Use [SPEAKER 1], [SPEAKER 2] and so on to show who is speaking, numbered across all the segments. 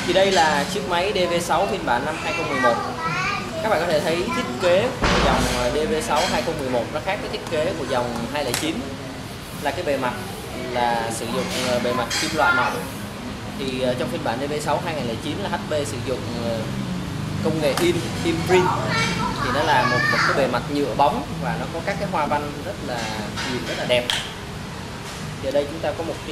[SPEAKER 1] Thì đây là chiếc máy DV6 phiên bản năm 2011. Các bạn có thể thấy thiết kế của dòng DV6 2011 nó khác với thiết kế của dòng 209, là cái bề mặt là sử dụng bề mặt kim loại mỏng. Thì trong phiên bản DV6 2009 là HP sử dụng công nghệ imprint, thì nó là một cái bề mặt nhựa bóng và nó có các cái hoa văn rất là nhìn rất là đẹp. Thì ở đây chúng ta có một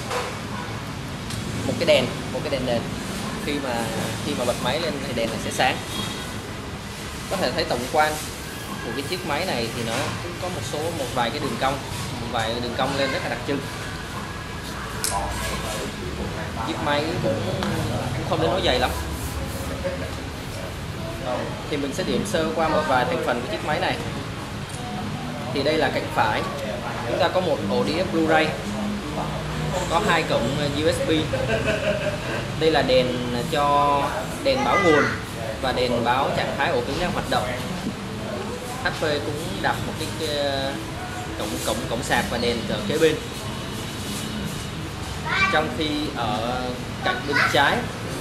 [SPEAKER 1] cái đèn nền. Khi mà bật máy lên thì đèn này sẽ sáng. Có thể thấy tổng quan của cái chiếc máy này thì nó cũng có một vài cái đường cong lên rất là đặc trưng. Chiếc máy cũng không đến nỗi dày lắm. Thì mình sẽ điểm sơ qua một vài thành phần của chiếc máy này. Thì đây là cạnh phải, chúng ta có một ổ đĩa Blu-ray, có 2 cổng USB. Đây là đèn báo nguồn và đèn báo trạng thái ổ cứng đang hoạt động. HP cũng đặt một cái cổng sạc và đèn ở kế bên. Trong khi ở cạnh bên trái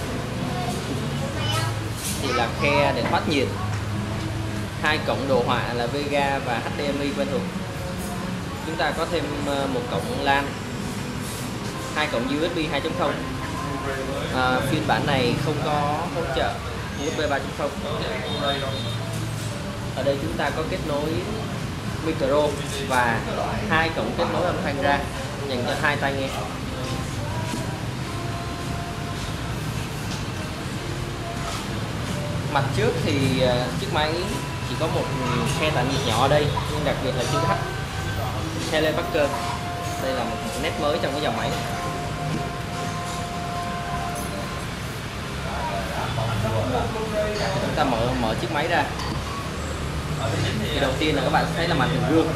[SPEAKER 1] thì là khe để thoát nhiệt, 2 cổng đồ họa là Vega và HDMI quen thuộc. Chúng ta có thêm một cổng LAN, 2 cổng USB 2.0. Phiên bản này không có hỗ trợ USB 3.0. Ở đây chúng ta có kết nối micro và 2 cổng kết nối âm thanh ra dành cho 2 tai nghe. Mặt trước thì chiếc máy chỉ có một khe tản nhiệt nhỏ ở đây, nhưng đặc biệt là chữ H Hewlett Packard. Đây là một nét mới trong cái dòng máy này. Chúng ta mở chiếc máy ra. Thì đầu tiên là các bạn thấy là màn hình gương.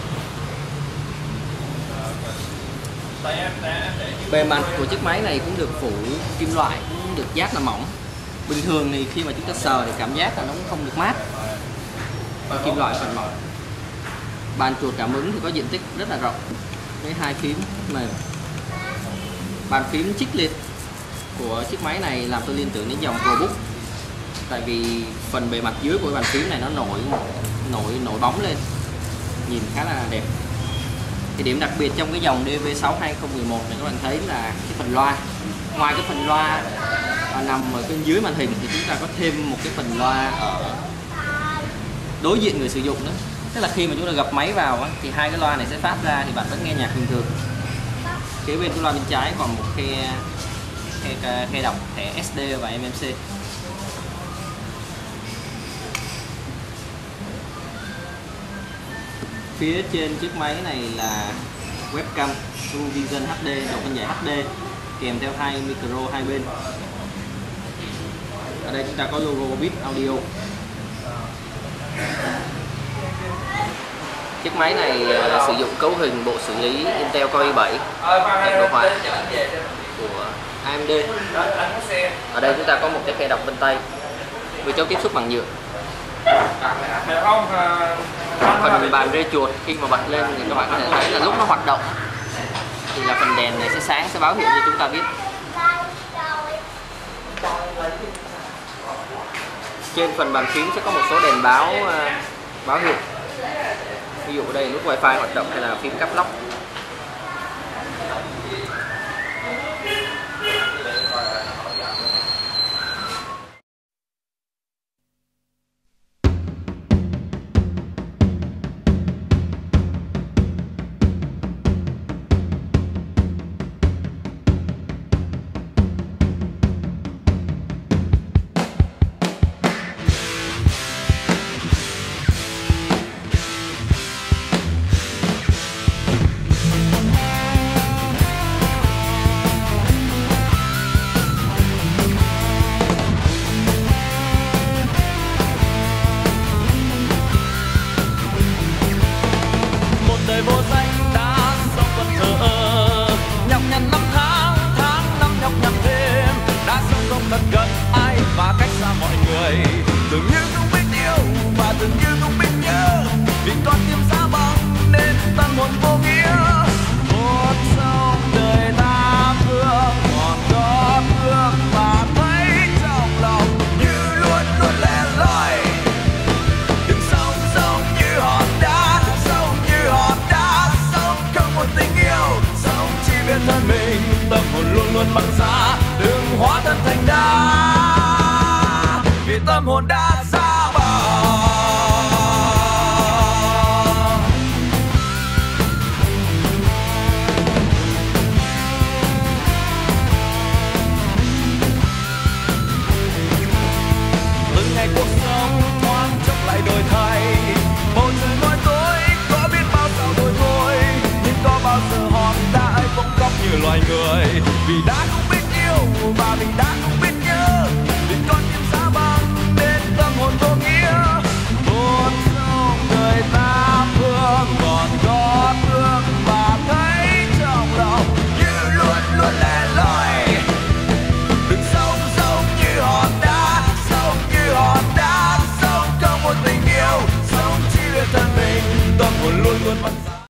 [SPEAKER 1] Bề mặt của chiếc máy này cũng được phủ kim loại, cũng được dát là mỏng. Bình thường thì khi mà chúng ta sờ thì cảm giác là nó cũng không được mát, kim loại phần mỏng. Bàn chuột cảm ứng thì có diện tích rất là rộng với 2 phím mềm. Bàn phím chích liệt của chiếc máy này làm tôi liên tưởng đến dòng ProBook, tại vì phần bề mặt dưới của bàn phím này nó nổi bóng lên, nhìn khá là đẹp. Thì điểm đặc biệt trong cái dòng DV6 2011 này các bạn thấy là cái phần loa. Ngoài cái phần loa nằm ở bên dưới màn hình thì chúng ta có thêm một cái phần loa ở đối diện người sử dụng nữa. Tức là khi mà chúng ta gập máy vào thì 2 cái loa này sẽ phát ra thì bạn vẫn nghe nhạc bình thường. Kế bên cái loa bên trái còn một khe đọc thẻ SD và MMC. Phía trên chiếc máy này là webcam True Vision HD, độ phân giải HD, kèm theo 2 micro hai bên. Ở đây chúng ta có logo Bip Audio. Chiếc máy này sử dụng cấu hình bộ xử lý Intel Core i7, hẹp đồ họa của AMD. Ở đây chúng ta có một cái khe đọc vân tay với chấu tiếp xúc bằng nhựa. Phần bàn rê chuột khi mà bật lên thì các bạn có thể thấy là lúc nó hoạt động thì là phần đèn này sẽ sáng, sẽ báo hiệu cho chúng ta biết. Trên phần bàn phím sẽ có một số đèn báo hiệu. Ví dụ đây nút wifi hoạt động hay là phím cắp lóc.
[SPEAKER 2] luôn bằng giá, đừng hóa thân thành đá, vì tâm hồn đã giá bào. Từng ngày cuộc sống thoáng chốc lại đổi thay, bầu trời nói tối có biết bao sao đổi thôi, nhưng có bao giờ hòn đá ấy bỗng khóc như loài người, vì đã không biết yêu và vì đã không biết nhớ, vì con tim giá băng nên tâm hồn vô nghĩa.